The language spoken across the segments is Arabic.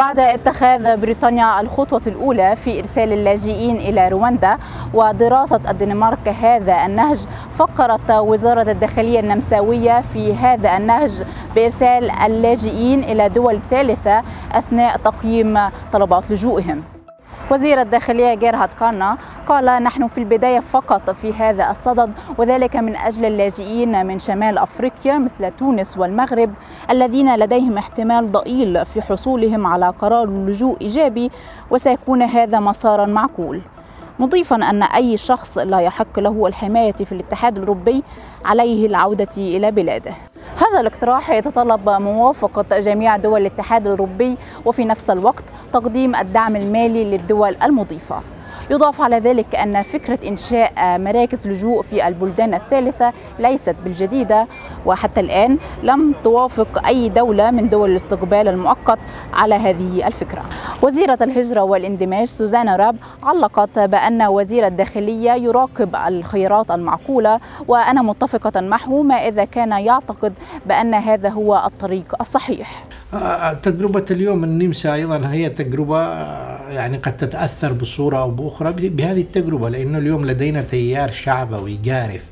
بعد اتخاذ بريطانيا الخطوة الأولى في إرسال اللاجئين إلى رواندا ودراسة الدنمارك هذا النهج، فكرت وزارة الداخلية النمساوية في هذا النهج بإرسال اللاجئين إلى دول ثالثة أثناء تقييم طلبات لجوئهم. وزير الداخلية جيرهارد كارنا قال: نحن في البداية فقط في هذا الصدد، وذلك من أجل اللاجئين من شمال أفريقيا مثل تونس والمغرب الذين لديهم احتمال ضئيل في حصولهم على قرار لجوء إيجابي، وسيكون هذا مسارا معقول، مضيفا أن أي شخص لا يحق له الحماية في الاتحاد الأوروبي عليه العودة إلى بلاده. هذا الاقتراح يتطلب موافقة جميع دول الاتحاد الأوروبي وفي نفس الوقت تقديم الدعم المالي للدول المضيفة. يضاف على ذلك أن فكرة إنشاء مراكز لجوء في البلدان الثالثة ليست بالجديدة، وحتى الآن لم توافق أي دولة من دول الاستقبال المؤقت على هذه الفكرة. وزيرة الهجرة والاندماج سوزانا راب علقت بأن وزير الداخلية يراقب الخيارات المعقولة، وأنا متفقة معه ما إذا كان يعتقد بأن هذا هو الطريق الصحيح. تجربة اليوم النمسا أيضا هي تجربة يعني قد تتأثر بصورة أو بأخرى بهذه التجربة، لأنه اليوم لدينا تيار شعبوي جارف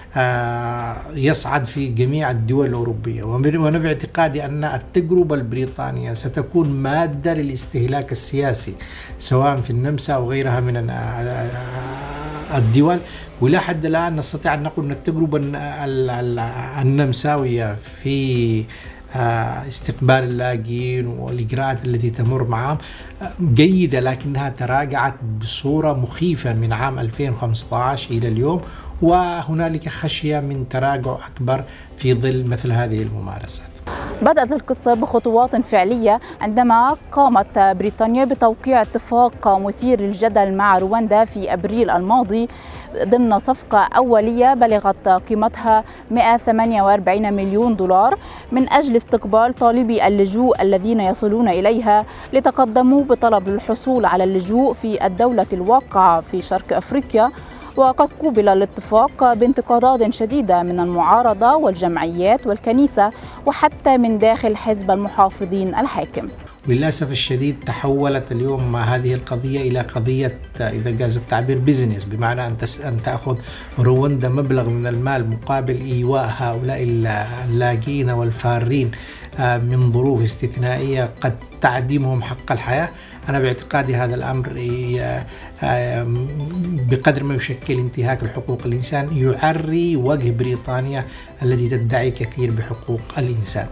يصعد في جميع الدول الأوروبية، وأنا باعتقادي أن التجربة البريطانية ستكون مادة للاستهلاك السياسي سواء في النمسا أو غيرها من الدول. ولا حد الآن نستطيع أن نقول أن التجربة النمساوية في استقبال اللاجئين والإجراءات التي تمر معهم جيدة، لكنها تراجعت بصورة مخيفة من عام 2015 إلى اليوم، وهنالك خشية من تراجع أكبر في ظل مثل هذه الممارسات. بدأت القصة بخطوات فعلية عندما قامت بريطانيا بتوقيع اتفاق مثير للجدل مع رواندا في أبريل الماضي ضمن صفقة أولية بلغت قيمتها 148 مليون دولار من أجل استقبال طالبي اللجوء الذين يصلون إليها ليتقدموا بطلب الحصول على اللجوء في الدولة الواقعة في شرق أفريقيا. وقد قوبل الاتفاق بانتقادات شديدة من المعارضة والجمعيات والكنيسة وحتى من داخل حزب المحافظين الحاكم. وللأسف الشديد تحولت اليوم هذه القضية إلى قضية إذا جاز التعبير بيزنس، بمعنى أن تأخذ رواندا مبلغ من المال مقابل إيواء هؤلاء اللاجئين والفارين من ظروف استثنائية قد تعديمهم حق الحياة. أنا باعتقادي هذا الأمر بقدر ما يشكل انتهاك لحقوق الإنسان يعري وجه بريطانيا التي تدعي كثير بحقوق الإنسان.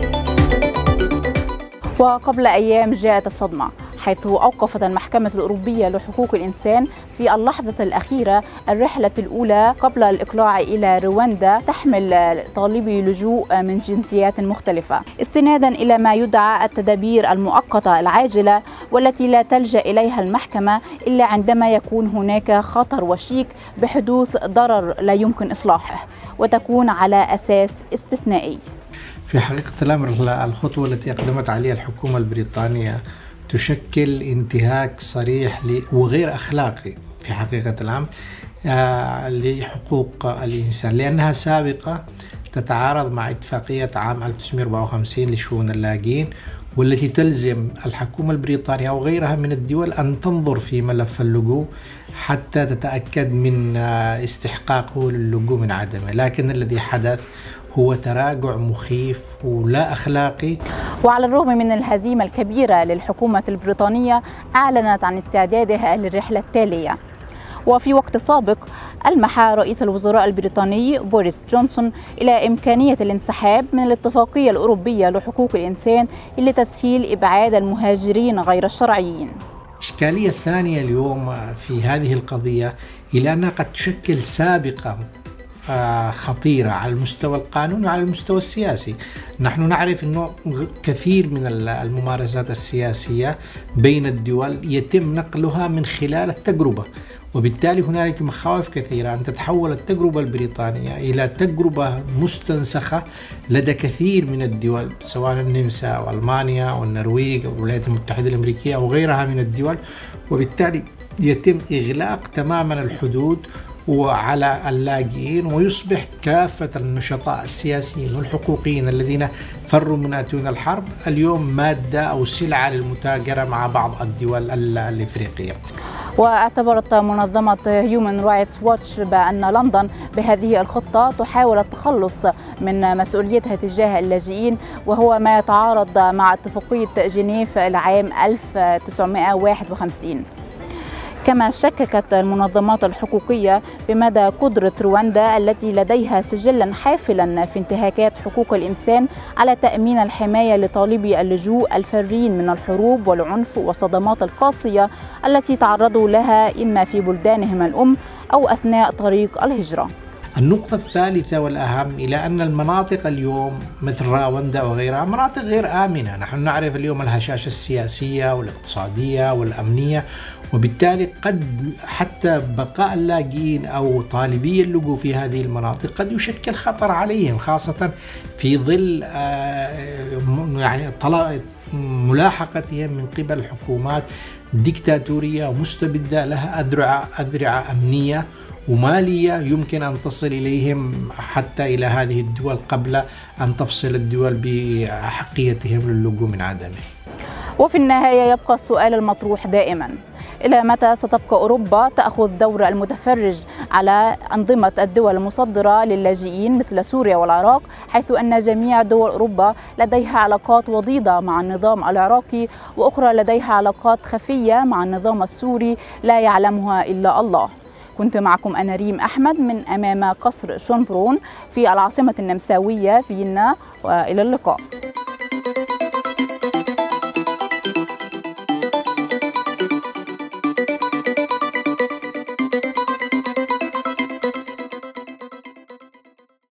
وقبل أيام جاءت الصدمة، حيث أوقفت المحكمة الأوروبية لحقوق الإنسان في اللحظة الأخيرة الرحلة الأولى قبل الإقلاع إلى رواندا تحمل طالبي لجوء من جنسيات مختلفة، استنادا إلى ما يدعى التدابير المؤقتة العاجلة والتي لا تلجأ إليها المحكمة إلا عندما يكون هناك خطر وشيك بحدوث ضرر لا يمكن إصلاحه، وتكون على أساس استثنائي. في حقيقة الأمر الخطوة التي أقدمت عليها الحكومة البريطانية تشكل انتهاك صريح وغير أخلاقي في حقيقة الأمر لحقوق الإنسان، لأنها سابقة تتعارض مع اتفاقية عام 1954 لشؤون اللاجئين، والتي تلزم الحكومة البريطانية أو غيرها من الدول أن تنظر في ملف اللجوء حتى تتأكد من استحقاقه للجوء من عدمه. لكن الذي حدث هو تراجع مخيف ولا أخلاقي. وعلى الرغم من الهزيمة الكبيرة للحكومة البريطانية أعلنت عن استعدادها للرحلة التالية. وفي وقت سابق ألمح رئيس الوزراء البريطاني بوريس جونسون إلى إمكانية الانسحاب من الاتفاقية الأوروبية لحقوق الإنسان لتسهيل إبعاد المهاجرين غير الشرعيين. الإشكالية الثانية اليوم في هذه القضية إلى أنها قد تشكل سابقة خطيرة على المستوى القانوني وعلى المستوى السياسي. نحن نعرف أنه كثير من الممارسات السياسية بين الدول يتم نقلها من خلال التجربة، وبالتالي هنالك مخاوف كثيرة أن تتحول التجربة البريطانية إلى تجربة مستنسخة لدى كثير من الدول سواء النمسا أو ألمانيا أو النرويج أو الولايات المتحدة الأمريكية أو غيرها من الدول، وبالتالي يتم إغلاق تماما الحدود وعلى اللاجئين، ويصبح كافة النشطاء السياسيين والحقوقيين الذين فروا من أتون الحرب اليوم مادة أو سلعة للمتاجرة مع بعض الدول الإفريقية. واعتبرت منظمة هيومن رايتس ووتش بأن لندن بهذه الخطة تحاول التخلص من مسؤوليتها تجاه اللاجئين، وهو ما يتعارض مع اتفاقية جنيف لعام 1951. كما شككت المنظمات الحقوقية بمدى قدرة رواندا التي لديها سجلا حافلا في انتهاكات حقوق الإنسان على تأمين الحماية لطالبي اللجوء الفارين من الحروب والعنف والصدمات القاسية التي تعرضوا لها إما في بلدانهم الأم أو أثناء طريق الهجرة. النقطة الثالثة والأهم إلى أن المناطق اليوم مثل رواندا وغيرها مناطق غير آمنة. نحن نعرف اليوم الهشاشة السياسية والاقتصادية والأمنية، وبالتالي قد حتى بقاء اللاجئين أو طالبي اللجوء في هذه المناطق قد يشكل خطر عليهم، خاصة في ظل يعني ملاحقتهم من قبل حكومات ديكتاتورية ومستبدة لها أذرع أمنية ومالية يمكن أن تصل إليهم حتى إلى هذه الدول قبل أن تفصل الدول بحقيتهم للجوء من عدمه. وفي النهاية يبقى السؤال المطروح دائما: إلى متى ستبقى أوروبا تأخذ دور المتفرج على أنظمة الدول المصدرة للاجئين مثل سوريا والعراق، حيث أن جميع دول أوروبا لديها علاقات وطيدة مع النظام العراقي، وأخرى لديها علاقات خفية مع النظام السوري لا يعلمها إلا الله. كنت معكم أنا ريم أحمد من أمام قصر شونبرون في العاصمة النمساوية فيينا، وإلى اللقاء.